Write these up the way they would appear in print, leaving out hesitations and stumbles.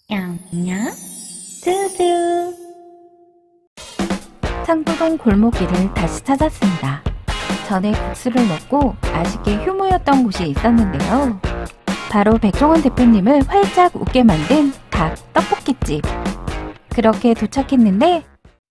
냥냥 스스. 상도동 골목길을 다시 찾았습니다. 전에 국수를 먹고 맛있게 휴무였던 곳이 있었는데요. 바로 백종원 대표님을 활짝 웃게 만든 닭 떡볶이집. 그렇게 도착했는데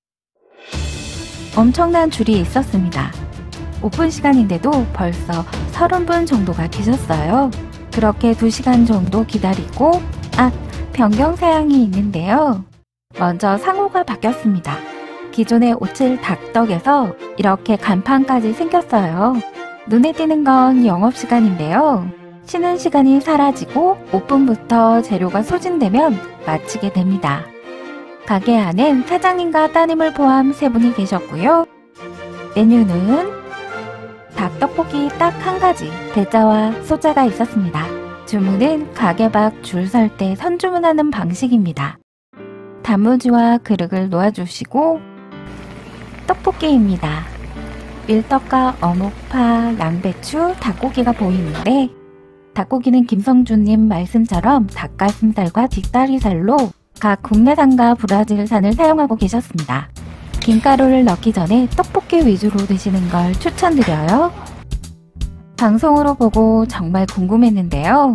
엄청난 줄이 있었습니다. 오픈 시간인데도 벌써 30분 정도가 계셨어요. 그렇게 2시간 정도 기다리고 변경 사항이 있는데요. 먼저 상호가 바뀌었습니다. 기존의 57 닭떡에서 이렇게 간판까지 생겼어요. 눈에 띄는 건 영업시간인데요. 쉬는 시간이 사라지고 오픈부터 재료가 소진되면 마치게 됩니다. 가게 안엔 사장님과 따님을 포함 3분이 계셨고요. 메뉴는 닭떡볶이 딱 1가지, 대짜와 소짜가 있었습니다. 주문은 가게 밖 줄 설 때 선주문하는 방식입니다. 단무지와 그릇을 놓아주시고 떡볶이입니다. 밀떡과 어묵, 파, 양배추, 닭고기가 보이는데 닭고기는 김성주님 말씀처럼 닭가슴살과 뒷다리살로 각 국내산과 브라질산을 사용하고 계셨습니다. 김가루를 넣기 전에 떡볶이 위주로 드시는 걸 추천드려요. 방송으로 보고 정말 궁금했는데요.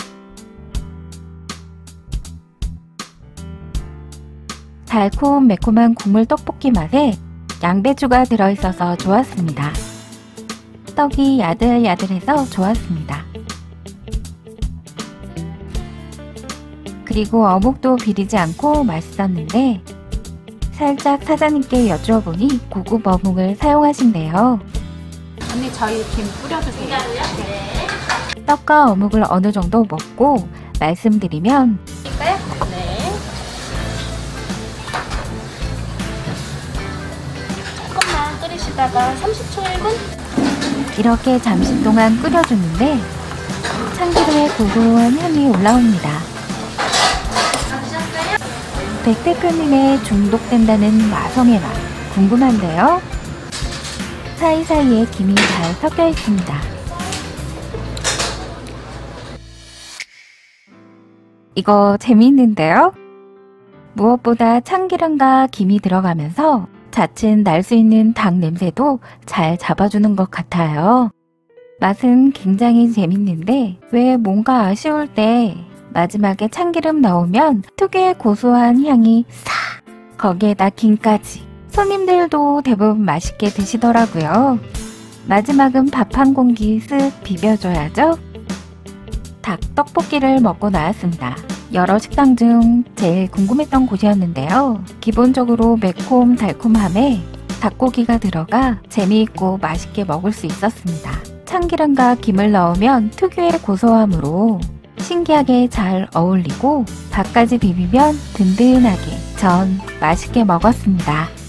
달콤 매콤한 국물 떡볶이 맛에 양배추가 들어있어서 좋았습니다. 떡이 야들야들해서 좋았습니다. 그리고 어묵도 비리지 않고 맛있었는데 살짝 사장님께 여쭈어보니 고급 어묵을 사용하신대요. 언니 저희 김 뿌려주세요. 네. 떡과 어묵을 어느 정도 먹고 말씀드리면 네. 조금만 끓이시다가 30초 1분? 이렇게 잠시 동안 끓여주는데 참기름의 고소한 향이 올라옵니다. 백 대표님의 중독된다는 마성의 맛 궁금한데요. 사이사이에 김이 잘 섞여 있습니다. 이거 재미있는데요? 무엇보다 참기름과 김이 들어가면서 자칫 날 수 있는 닭 냄새도 잘 잡아주는 것 같아요. 맛은 굉장히 재밌는데 왜 뭔가 아쉬울 때 마지막에 참기름 넣으면 특유의 고소한 향이 싹! 거기에다 김까지. 손님들도 대부분 맛있게 드시더라고요. 마지막은 밥 한 공기 쓱 비벼줘야죠. 닭떡볶이를 먹고 나왔습니다. 여러 식당 중 제일 궁금했던 곳이었는데요. 기본적으로 매콤 달콤함에 닭고기가 들어가 재미있고 맛있게 먹을 수 있었습니다. 참기름과 김을 넣으면 특유의 고소함으로 신기하게 잘 어울리고 밥까지 비비면 든든하게 전 맛있게 먹었습니다.